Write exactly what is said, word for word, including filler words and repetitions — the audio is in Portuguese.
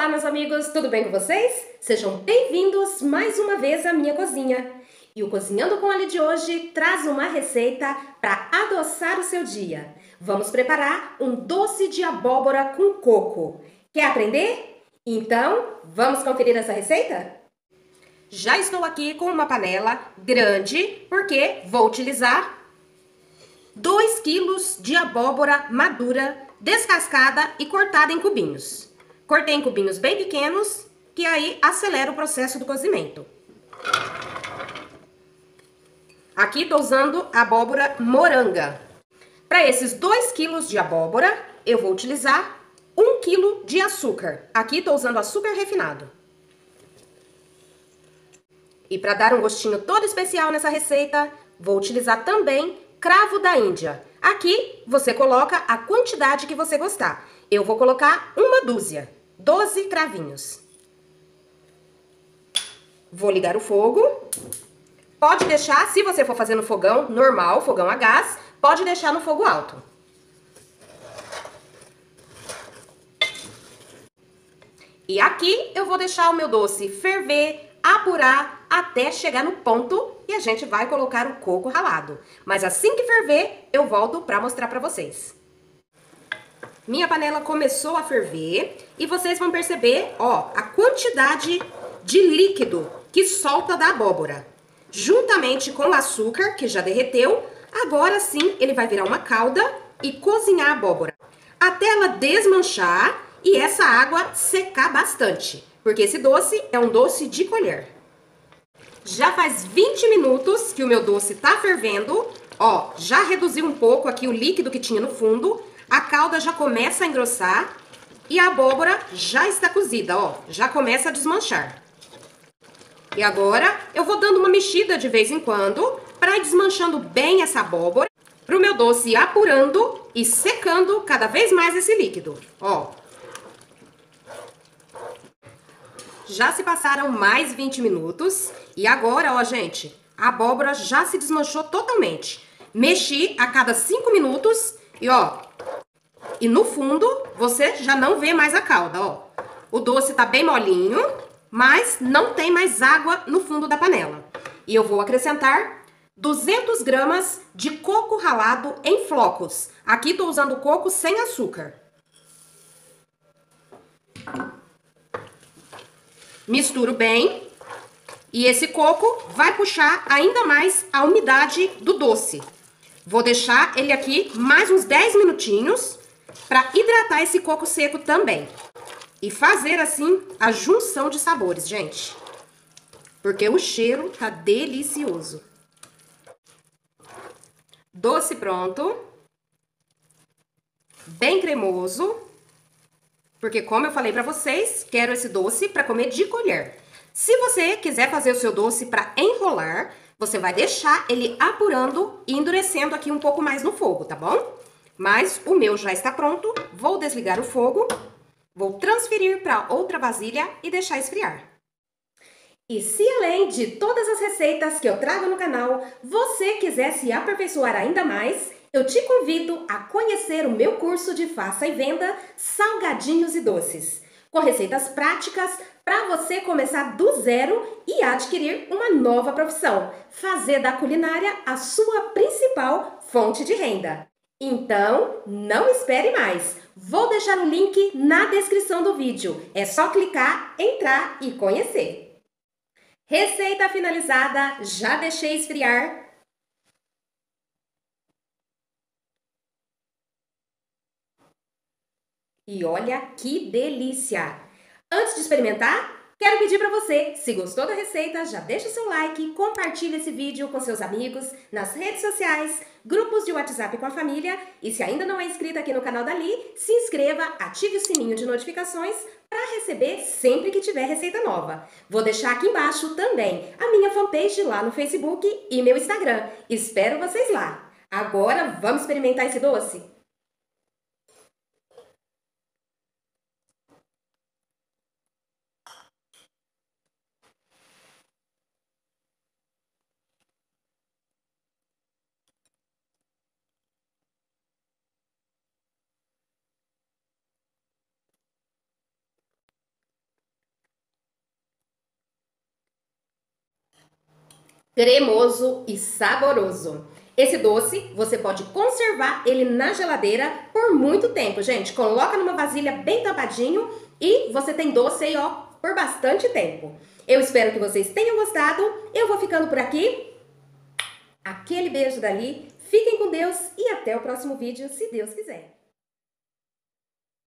Olá, meus amigos, tudo bem com vocês? Sejam bem-vindos mais uma vez à minha cozinha. E o Cozinhando com Ali de hoje traz uma receita para adoçar o seu dia. Vamos preparar um doce de abóbora com coco. Quer aprender? Então, vamos conferir essa receita? Já estou aqui com uma panela grande, porque vou utilizar dois quilos de abóbora madura, descascada e cortada em cubinhos. Cortei em cubinhos bem pequenos, que aí acelera o processo do cozimento. Aqui estou usando abóbora moranga. Para esses dois quilos de abóbora, eu vou utilizar um quilo de açúcar. Aqui estou usando açúcar refinado. E para dar um gostinho todo especial nessa receita, vou utilizar também cravo da Índia. Aqui você coloca a quantidade que você gostar. Eu vou colocar uma dúzia, doze cravinhos. Vou ligar o fogo. Pode deixar, se você for fazer no fogão normal, fogão a gás, pode deixar no fogo alto. E aqui eu vou deixar o meu doce ferver, apurar até chegar no ponto e a gente vai colocar o coco ralado. Mas assim que ferver, eu volto para mostrar para vocês. Minha panela começou a ferver e vocês vão perceber, ó, a quantidade de líquido que solta da abóbora. Juntamente com o açúcar, que já derreteu, agora sim ele vai virar uma calda e cozinhar a abóbora. Até ela desmanchar e essa água secar bastante, porque esse doce é um doce de colher. Já faz vinte minutos que o meu doce tá fervendo, ó, já reduziu um pouco aqui o líquido que tinha no fundo, a calda já começa a engrossar e a abóbora já está cozida, ó, já começa a desmanchar. E agora eu vou dando uma mexida de vez em quando para ir desmanchando bem essa abóbora, para o meu doce ir apurando e secando cada vez mais esse líquido, ó. Já se passaram mais vinte minutos e agora, ó, gente, a abóbora já se desmanchou totalmente. Mexi a cada cinco minutos e, ó, e no fundo você já não vê mais a calda, ó. O doce tá bem molinho, mas não tem mais água no fundo da panela. E eu vou acrescentar duzentas gramas de coco ralado em flocos. Aqui tô usando coco sem açúcar. Misturo bem e esse coco vai puxar ainda mais a umidade do doce. Vou deixar ele aqui mais uns dez minutinhos para hidratar esse coco seco também. E fazer assim a junção de sabores, gente. Porque o cheiro tá delicioso. Doce pronto. Bem cremoso. Porque, como eu falei pra vocês, quero esse doce para comer de colher. Se você quiser fazer o seu doce para enrolar, você vai deixar ele apurando e endurecendo aqui um pouco mais no fogo, tá bom? Mas o meu já está pronto, vou desligar o fogo, vou transferir para outra vasilha e deixar esfriar. E se além de todas as receitas que eu trago no canal, você quiser se aperfeiçoar ainda mais, eu te convido a conhecer o meu curso de Faça e Venda Salgadinhos e Doces, com receitas práticas para você começar do zero e adquirir uma nova profissão, fazer da culinária a sua principal fonte de renda. Então, não espere mais! Vou deixar o link na descrição do vídeo, é só clicar, entrar e conhecer. Receita finalizada, já deixei esfriar. E olha que delícia! Antes de experimentar, quero pedir para você, se gostou da receita, já deixa o seu like, compartilha esse vídeo com seus amigos, nas redes sociais, grupos de WhatsApp com a família e se ainda não é inscrito aqui no canal da Li, se inscreva, ative o sininho de notificações para receber sempre que tiver receita nova. Vou deixar aqui embaixo também a minha fanpage lá no Facebook e meu Instagram. Espero vocês lá! Agora vamos experimentar esse doce? cremoso e saboroso. Esse doce, você pode conservar ele na geladeira por muito tempo, gente. Coloca numa vasilha bem tampadinho e você tem doce aí, ó, por bastante tempo. Eu espero que vocês tenham gostado. Eu vou ficando por aqui. Aquele beijo dali. Fiquem com Deus e até o próximo vídeo, se Deus quiser.